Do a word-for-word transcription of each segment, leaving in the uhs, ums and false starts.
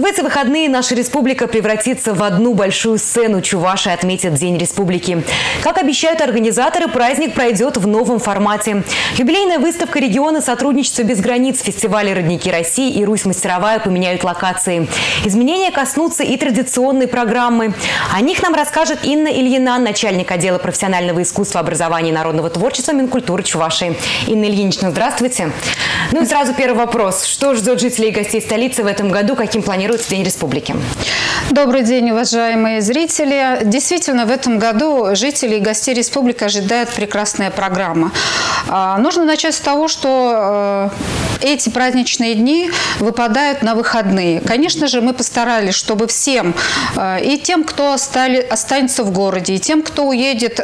эти выходные наша республика превратится в одну большую сцену. Чуваши отметят День республики. Как обещают организаторы, праздник пройдет в новом формате. Юбилейная выставка региона «Сотрудничество без границ», фестивали «Родники России» и «Русь-мастеровая» поменяют локации. Изменения коснутся и традиционной программы. О них нам расскажет Инна Ильина, начальник отдела профессионального искусства, образования и народного творчества Минкультуры Чувашии. Инна Ильинична, здравствуйте. Ну и сразу первый вопрос. Что ждет жителей и гостей столицы в этом году? Каким планируется День республики? Добрый день, уважаемые зрители. Действительно, в этом году жители и гостей республики ожидает прекрасная программа. Нужно начать с того, что эти праздничные дни выпадают на выходные. Конечно же, мы постарались, чтобы всем, и тем, кто останется в городе, и тем, кто уедет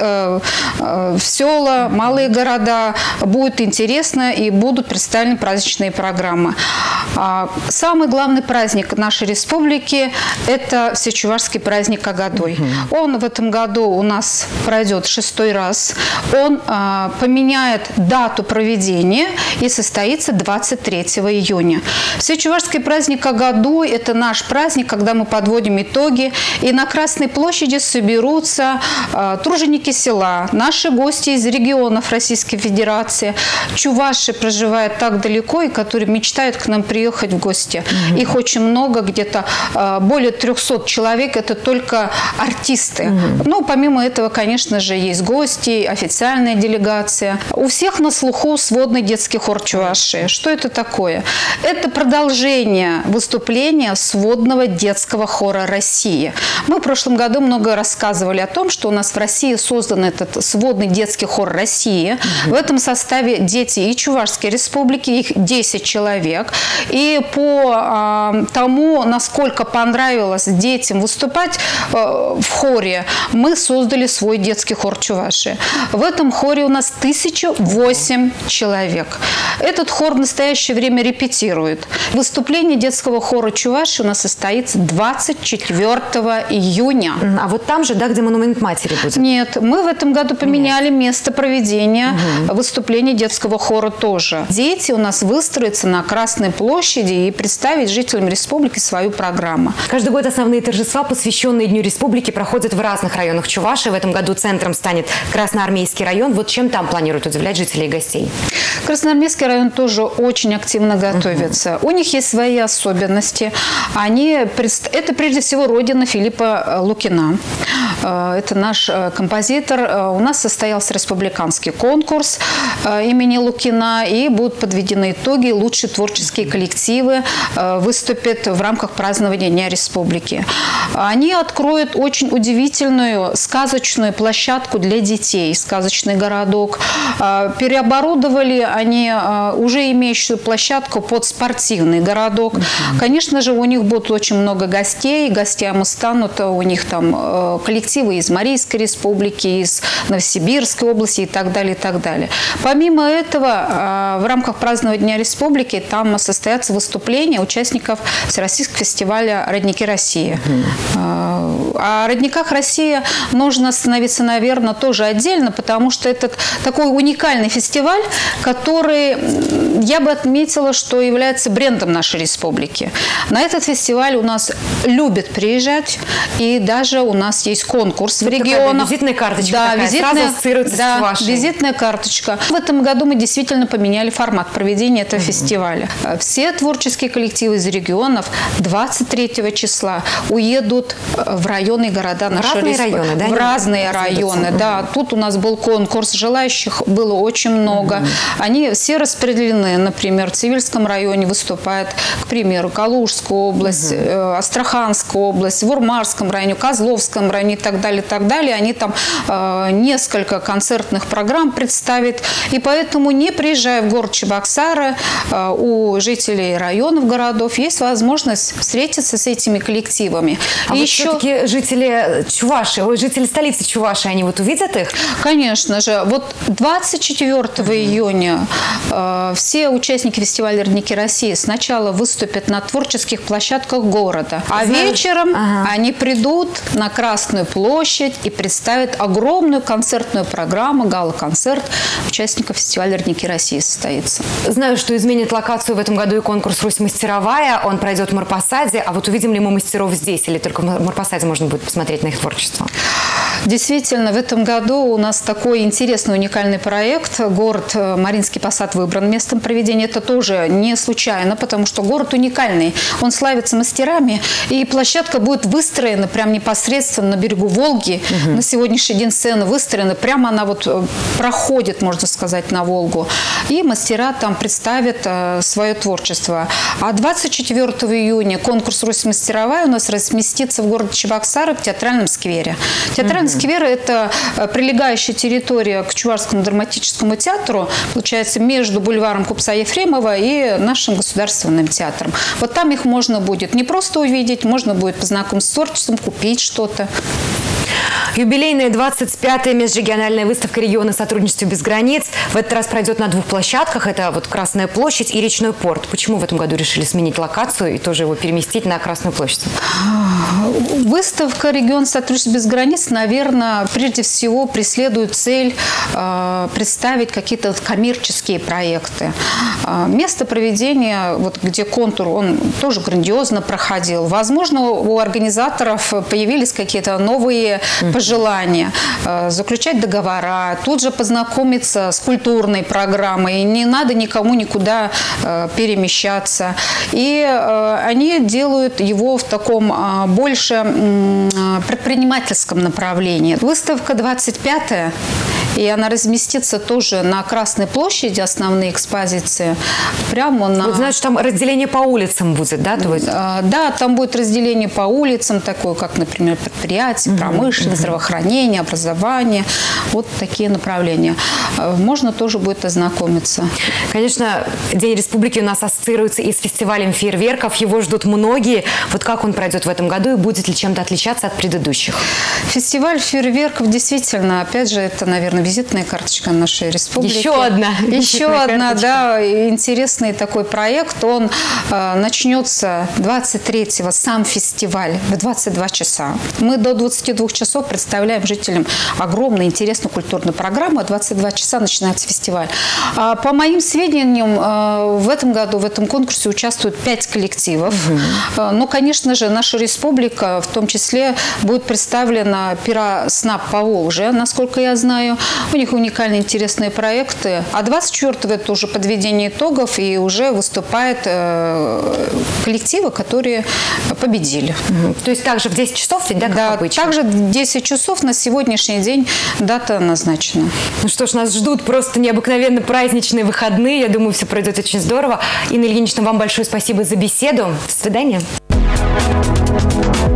в села, малые города, будет интересно и будут представлены праздничные программы. Самый главный праздник нашей республики – это всечувашский праздник Агадой. Угу. Он в этом году у нас пройдет шестой раз. Он а, поменяет дату проведения и состоится двадцать третьего июня. Всечувашский праздник Агадой – это наш праздник, когда мы подводим итоги, и на Красной площади соберутся а, труженики села, наши гости из регионов Российской Федерации. Чуваши проживают так далеко, и которые мечтают к нам приехать в гости. Угу. Их очень много, где-то а, более трехсот человек, это только артисты. Mm-hmm. Ну, помимо этого, конечно же, есть гости, официальная делегация. У всех на слуху сводный детский хор Чувашии. Что это такое? Это продолжение выступления сводного детского хора России. Мы в прошлом году много рассказывали о том, что у нас в России создан этот сводный детский хор России. Mm-hmm. В этом составе дети и Чувашской республики, их десять человек. И по а, тому, насколько понравилось детям выступать э, в хоре, мы создали свой детский хор Чувашии. В этом хоре у нас тысяча восемь человек. Этот хор в настоящее время репетирует. Выступление детского хора Чувашии у нас состоится двадцать четвёртого июня. А вот там же, да, где монумент матери будет? Нет, мы в этом году поменяли Нет. место проведения угу. выступления детского хора тоже. Дети у нас выстроятся на Красной площади и представить жителям республики свою программу. Каждый год основные торжества, посвященные Дню республики, проходят в разных районах Чувашии. В этом году центром станет Красноармейский район. Вот чем там планируют удивлять жителей и гостей? Красноармейский район тоже очень активно готовится. Uh-huh. У них есть свои особенности. Они, это прежде всего родина Филиппа Лукина. Это наш композитор. У нас состоялся республиканский конкурс имени Лукина, и будут подведены итоги. Лучшие творческие коллективы выступят в рамках празднования Дня республики. Они откроют очень удивительную сказочную площадку для детей, сказочный городок. Переоборудовали они уже имеющую площадку под спортивный городок. Uh-huh. Конечно же, у них будет очень много гостей. Гостями станут у них там коллективы из Марийской республики, из Новосибирской области и так далее, и так далее. Помимо этого, в рамках празднования Дня республики там состоятся выступления участников Всероссийского фестиваля «Родники России». Uh-huh. О «Родниках России» нужно остановиться, наверное, тоже отдельно, потому что это такой уникальный фестиваль, который, я бы отметила, что является брендом нашей республики. На этот фестиваль у нас любят приезжать, и даже у нас есть конкурс в регионах. Визитная карточка да, такая, визитная, сразу ассоциируется да, с Чувашией. Визитная карточка. В этом году мы действительно поменяли формат проведения этого mm-hmm. фестиваля. Все творческие коллективы из регионов двадцать третьего числа уедут в районы и города нашей разные республики. районы, да? В разные районы, mm-hmm. да. Тут у нас был конкурс, желающих было очень много. Mm-hmm. Они все распределены. Например, в Цивильском районе выступает, к примеру, Калужская область, угу. э, Астраханская область, в Урмарском районе, Козловском районе и так далее, и так далее. Они там э, несколько концертных программ представят. И поэтому, не приезжая в город Чебоксары, э, у жителей районов, городов есть возможность встретиться с этими коллективами. А и вот еще все-таки жители Чувашии, ой, жители столицы Чувашии, они вот увидят их? Конечно же. Вот двадцать четвёртого июня э, все участники фестиваля «Родники России» сначала выступят на творческих площадках города, а Знаю. вечером ага. они придут на Красную площадь и представят огромную концертную программу, гала-концерт участников фестиваля «Родники России» состоится. Знаю, что изменит локацию в этом году и конкурс «Русь мастеровая». Он пройдет в Марпасаде. А вот увидим ли мы мастеров здесь? Или только в Марпасаде можно будет посмотреть на их творчество? Действительно, в этом году у нас такой интересный, уникальный проект. Город Маринский Посад выбран местом проведения. Это тоже не случайно, потому что город уникальный. Он славится мастерами, и площадка будет выстроена прямо непосредственно на берегу Волги. Угу. На сегодняшний день сцена выстроена. Прямо она вот проходит, можно сказать, на Волгу. И мастера там представят э, свое творчество. А двадцать четвёртого июня конкурс «Русь мастеровая» у нас разместится в городе Чебоксары в Театральном сквере. Театральный mm-hmm. сквер – это прилегающая территория к Чувашскому драматическому театру, получается, между бульваром Купца Ефремова и нашим государственным театром. Вот там их можно будет не просто увидеть, можно будет познакомиться с творчеством, купить что-то. Юбилейная двадцать пятая межрегиональная выставка «Регионы сотрудничества без границ» в этот раз пройдет на двух площадках. Это вот Красная площадь и Речной порт. Почему в этом году решили сменить локацию и тоже его переместить на Красную площадь? Выставка «Регион сотрудничества без границ», наверное, прежде всего преследует цель э, представить какие-то коммерческие проекты. Э, место проведения, вот, где контур, он тоже грандиозно проходил. Возможно, у организаторов появились какие-то новые пожелания, э, заключать договора, тут же познакомиться с культурной программой. Не надо никому никуда э, перемещаться. И э, они делают его в таком э, больше э, предпринимательском направлении. Выставка двадцать пятая, и она разместится тоже на Красной площади, основные экспозиции. Прямо на... Вот знаешь, там разделение по улицам будет, да? Э, да, там будет разделение по улицам, такое, как, например, предприятие, промышленность, здравоохранение, образование. Вот такие направления. Можно тоже будет ознакомиться. Конечно, День Республики у нас ассоциируется и с фестивалем фейерверков. Его ждут многие. Вот как он пройдет в этом году и будет ли чем-то отличаться от предыдущих? Фестиваль фейерверков действительно, опять же, это, наверное, визитная карточка нашей республики. Еще одна. Еще одна, карточка. Да, интересный такой проект. Он э, начнется двадцать третьего, сам фестиваль, в двадцать два часа. Мы до двадцати двух часов представляем жителям огромную, интересную культурную программу. А двадцать два часа начинается фестиваль. А, по моим сведениям, э, в этом году в этом конкурсе участвуют пять коллективов. Угу. Э, ну, конечно же, наша республика, в том числе, будет представлена пиро-снап Поволжья, насколько я знаю. У них уникальные, интересные проекты. А двадцать четвёртого это уже подведение итогов, и уже выступают э, коллективы, которые победили. Угу. То есть также в десять часов, да, как да, обычно? Также в десять часов на сегодняшний день дата назначена. Ну что ж, нас ждут просто необыкновенно праздничные выходные. Я думаю, все пройдет очень здорово. Инна Ильинична, вам большое спасибо за беседу. До свидания.